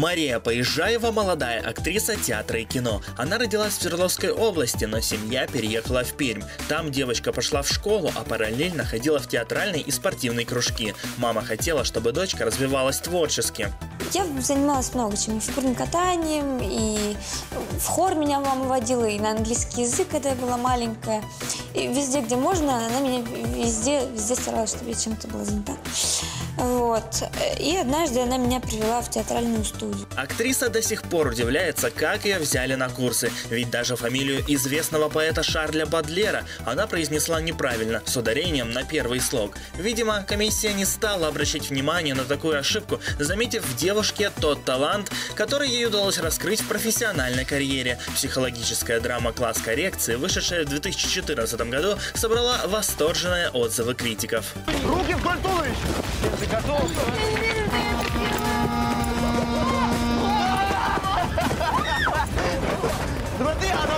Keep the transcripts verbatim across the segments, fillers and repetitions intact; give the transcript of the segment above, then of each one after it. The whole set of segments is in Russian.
Мария Поезжаева – молодая актриса театра и кино. Она родилась в Свердловской области, но семья переехала в Пермь. Там девочка пошла в школу, а параллельно ходила в театральные и спортивные кружки. Мама хотела, чтобы дочка развивалась творчески. Я занималась много чем, и фигурным катанием, и в хор меня мама водила, и на английский язык, когда я была маленькая. И везде, где можно, она меня везде, везде старалась, чтобы я чем-то была занята. Вот. И однажды она меня привела в театральную студию. Актриса до сих пор удивляется, как ее взяли на курсы. Ведь даже фамилию известного поэта Шарля Бодлера она произнесла неправильно, с ударением на первый слог. Видимо, комиссия не стала обращать внимание на такую ошибку, заметив в девушке тот талант, который ей удалось раскрыть в профессиональной карьере. Психологическая драма «Класс коррекции», вышедшая в две тысячи четырнадцатом году, собрала восторженные отзывы критиков. Руки вдоль туловища! Ты готов? Смотри, она...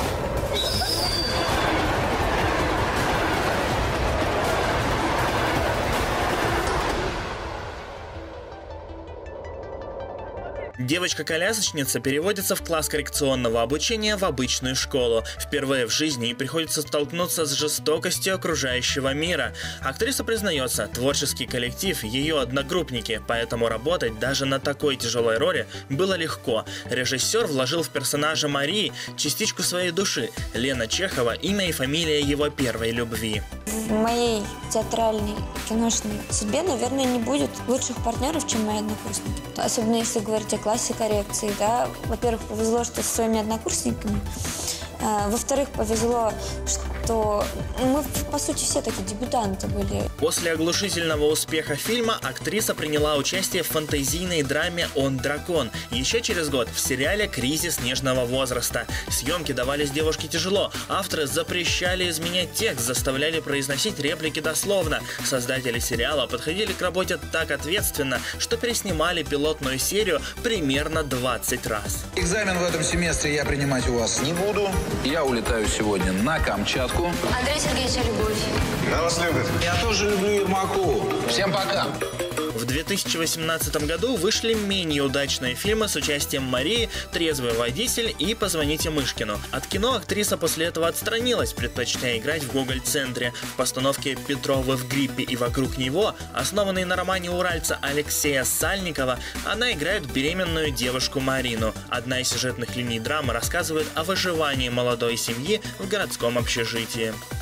Девочка-колясочница переводится в класс коррекционного обучения в обычную школу. Впервые в жизни ей приходится столкнуться с жестокостью окружающего мира. Актриса признается, творческий коллектив – ее одногруппники, поэтому работать даже на такой тяжелой роли было легко. Режиссер вложил в персонажа Марии частичку своей души. Лена Чехова – имя и фамилия его первой любви. В моей театральной киношной судьбе, наверное, не будет лучших партнеров, чем мои однокурсники. Особенно если говорить о классе коррекции. Да? Во-первых, повезло, что со своими однокурсниками. Во-вторых, повезло, что мы, по сути, все такие дебютанты были. После оглушительного успеха фильма актриса приняла участие в фэнтезийной драме «Он дракон». Еще через год в сериале «Кризис нежного возраста». Съемки давались девушке тяжело. Авторы запрещали изменять текст, заставляли произносить реплики дословно. Создатели сериала подходили к работе так ответственно, что переснимали пилотную серию примерно двадцать раз. Экзамен в этом семестре я принимать у вас не буду. Я улетаю сегодня на Камчатку. Андрей Сергеевич, любовь. Я вас любит. Я тоже люблю Ермаку. Всем пока. В две тысячи восемнадцатом году вышли менее удачные фильмы с участием Марии «Трезвый водитель» и «Позвоните Мышкину». От кино актриса после этого отстранилась, предпочтя играть в Гоголь-центре. В постановке «Петровы в гриппе и вокруг него», основанной на романе уральца Алексея Сальникова, она играет беременную девушку Марину. Одна из сюжетных линий драмы рассказывает о выживании молодой семьи в городском общежитии.